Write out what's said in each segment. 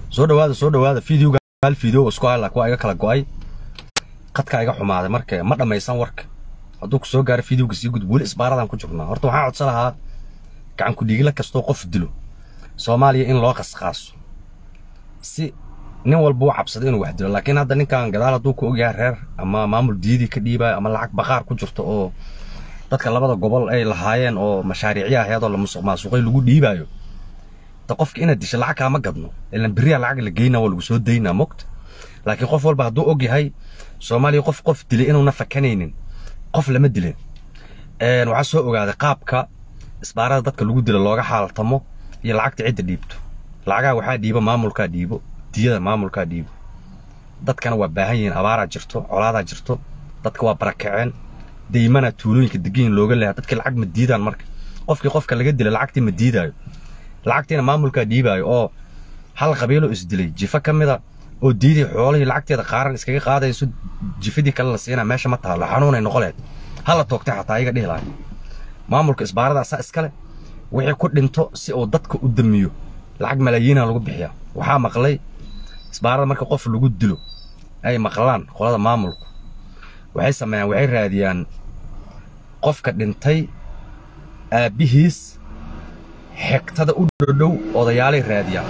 soo dhawaada fiidiyowga hal fiidiyow isku hal kuwa iga kala go'ay qadka iga xumaaday markay ma dhamaysan warka hadduu ku soo gaaro fiidiyowga sii gudub wali isbaaradan ku jirnaa horta waxaan codsan lahaa gacan ku dhigila kastoo qof dilo Soomaaliya in loo qasqaaso si nin walba uu cabsado inuu wax dilo laakiin hadda ninkan gadaal hadduu ku ogyahay reer ama maamul diidi ka dhiibay ama lacag baqaar ku jirto oo dadka labada gobol ay lahaayeen oo mashaariiciyaha hay'ado la musuqmaasuqay lagu dhiibayo qofka ina disha lacag ka ma gadno ilaan biriya lacag la geeyna oo lagu soo deeyna moqt laakiin qof walba hadduu og yahay Soomaaliya qof dilay inuu nafakanaynin qof lama dilin waxa soo ogaaday qaabka isbaarada dadka lagu dilo looga xaaltamo iyo lacagta cid dhiibto lacagaha waxa dhiiba maamulka dhiibo diyada maamulka dhiibo dadkana waa baahan yihiin abaara jirto colaada jirto dadka waa barakaceen deymana tuulooyinka degan looga leeyahay dadka lacag ma diidaan marka qofka laga dilay lacagtii ma diidayo lacagteena maamulka dhiibayo oo hal qabiilo isdilay jifa kamida oo diiday xoolaha lacagteeda qaaran iskaga qaadayso jifadii kale la siina meesha ma taalo xanuunay noqoleed hala toogtay xataa iga dhihilaan maamulka isbaarada asaa iskale wixii ku dhinto si uu dadka u damiyo lacag malaayiin lagu bixiyaa waxa maqlay isbaarada marka qof lagu dilo ay maqlaan qolada maamulku waxay sameeyaan waxay raadiyaan qofka dhintay aabihiis xigtada u dhow odayaalay raadiyaan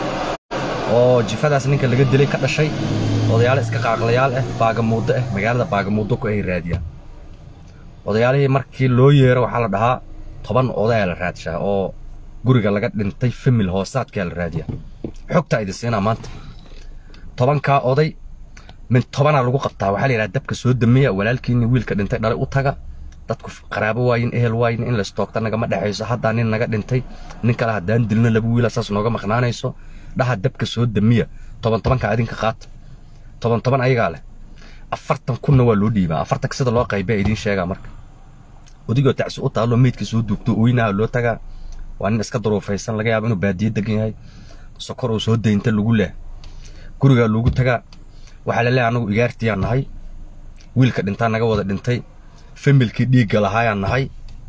oo jifadaas ninka laga dilay ka dhashay odayaal iska qaaqlayaal ah baagamuudo ah magaalada baagamuudo ku ay raadiyaan odayaalihii markii loo yeero waxa la dhahaa 10 oday la raadshaa oo guriga laga dhintay family hoosaadka la raadiya xogta ay disina maanta 10 ka oday min 10 lagu qabtaa waxa la yiraahdaa dabka soo damiya walaalkiin wiilka dhintay dhalay u taga dadku qaraabo waayin ehel waayin in la stoogta naga ma dhaxayso hadda nin naga dhintay nin kale hadaan dilna laba wiil asaas nooga maqnaanayso dhaha dabka soo damiya 10 ka adinka qaat 10 ayaga leh 40 kunna waa loo dhiibaa 40 sida loo qaybay idin sheega marka odigo tacsi u taalo meedka soo duugto ooyna loo taga waa nin iska duruufaysan laga yaabo inuu baadiye degan yahay sokor oo soo deynta lagu leh guriga lagu taga waxa la leeyahay anagu igaartiyaan nahay wiilka dhinta naga wada dhintay familkii dhiiga lahaayaan nahay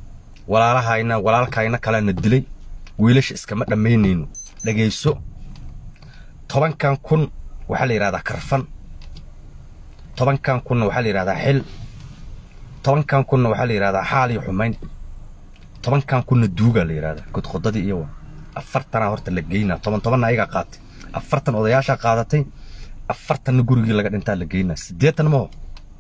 walaalkayna kala na dilay wiilasha iskama dhameynayno dhageyso 10 kun waxa la yiraahdaa karfan 10 kun waxa la yiraahdaa xil 10 kun waxa la yiraahdaa xaal iyo xumayn 10 kun duuga la yiraahdaa qodqodadii iyo 40 horta la geeyna 10 ayaga qaatay 40 odayaasha qaadatay 40 gurigii laga dhintaa la geeyna 80 ma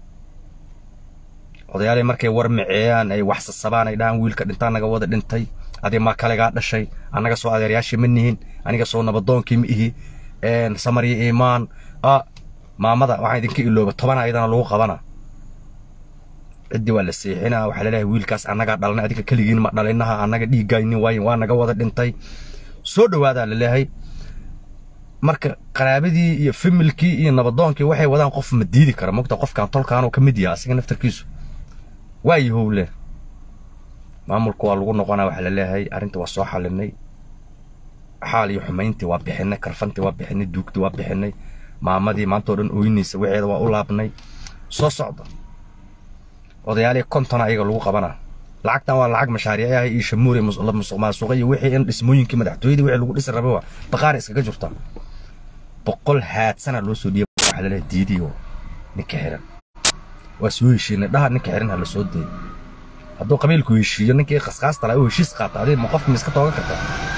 odayaal markay war miciyaan ay wax sabaan ay dhaan wiilka dhinta naga wada dhintay adii ma kale ga dhashay anaga soo adeeryaashii manihin aniga soo nabadoonkii ma ihi samariya iimaan maamada waxa idinka ilooba 10 ayadana lagu qabana cidii waa la seexina waxa la leeyahay wiilkaas anaga dhalnay adinka kaligiin ma dhalinaha anaga dhiigayni waa naga wada dhintay soo dhawaada la leeyahay marka qaraabadii iyo familkii iyo nabadoonkii waxay wadaan qof ma diidi kara mogta qofkan tolkaan oo kamid yahay asiga naftarkiisu way howle maamulku waa lagu noqonaa waxa la leeyahay arinta waa soo xalinay xaal iyo xumayntii waa bixinay karfantii waa bixinay duugtii waa bixinay maamadii maanta oo dhan ooynaysa waxeeda waa u laabnay soo socdo odayaalii kontona ayaga lagu qabana lacagtan waa lacag mashaariicaha iyo shamuuri musuqmaasuqay wixii in dhismooyinkii madaxtooyada wixii lagu dhisi rabo baqaar iskaga jirta 100 haad sana loo soo dhiibay waxa la leeyahay diidiyo ninka xiran waa soo heshiinay dhaha ninka xiran la soo deeyay hadduu qabiilku heshiiyo ninkii qasqaasta la heshiis qaata adii ma qofka miska toogan karta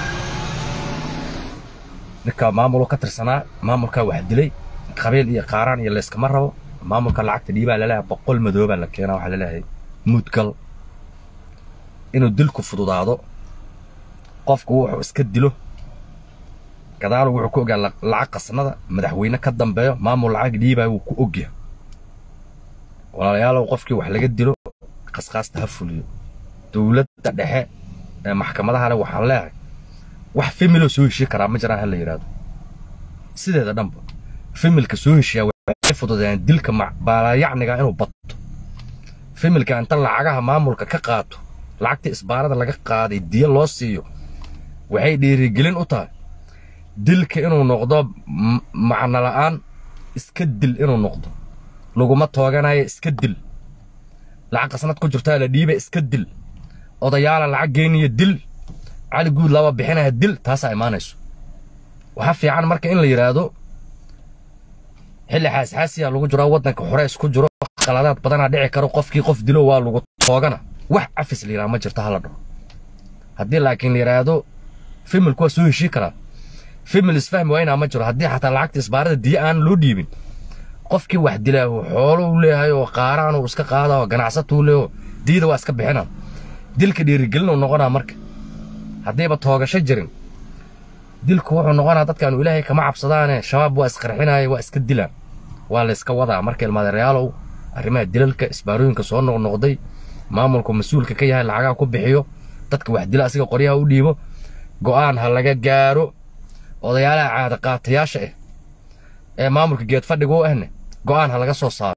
ninka maamulka ka tirsanaa maamulka wax dilay qabiil iyo qaaraan iyo leeska ma rabo maamulka lacagta dhiibaa la leeyahay 100 madooba la keenaa waxa la leeyahay mudgal inuu dilku fududaado qofku wuxuu iska dilo gadaal wuxuu ku ogaa lacag qasnada madaxweyne ka dambeeyo maamul lacag dhiibay uu ku ogyahay walaalayaal qofkii wax laga dilo qasqaasta ha fuliyo dawladda dhexe ee maxkamadaha leh waxa leeyahay wax family soo heshiis kara ma jiraan hal yiraahdo sideeda dhanba familka soo heshiya waxay fududeen dilka baalaayacniga inuu bato familka inta lacagaha maamulka ka qaato lacagta isbaarada laga qaaday diya loo siiyo waxay dhiirigelin u tahay dilka inuu noqdo macna la'aan iska dil inuu noqdo laguma tooganayo iska dil lacag sanad ku jirta la dhiibay iska dil odayaal lacag geeniyo dil على جود لوا بحنا هالدل تاسع إيمانيسو وحفي عن مركا إن اللي يرادو حلي حاسيا لوجو جرا ودنك حريس كو جرو خلادات بدنا دحي كارو قفكي قف ديلو waa lagu toogana wax afis liira ma jirto hal dhar hadii laakiin liiraado famil ku soo heshii kara famil isfahmi wayna ma jiro hadii xataa lacagta isbaarada dii aan loo dhiibin qofkii wax dilaa xoolo u leeyahay oo qaaraan uu iska qaado ganacsato u leeyo diida waa iska bixinaa dilka dhiirigelin uu noqonaa marka hadiiba toogasho jirin dilku wuxuu noqonaa dadkan ilaahay kama cabsadaan shabaab waa isqarxinay waa iska dilaan waa la iska wadaa marka ilmaada reyaalow arrimaha dilalka isbaarooyinka soo noqday maamulku mas'uulka ka yahay lacagaha ku bixiyo dadka wax dila asiga qoryaha u dhiibo go'aan ha laga gaaro odayaalaha caada qaatayaasha ee maamulka geed fadhiga u ahna go'aan ha laga soo saaro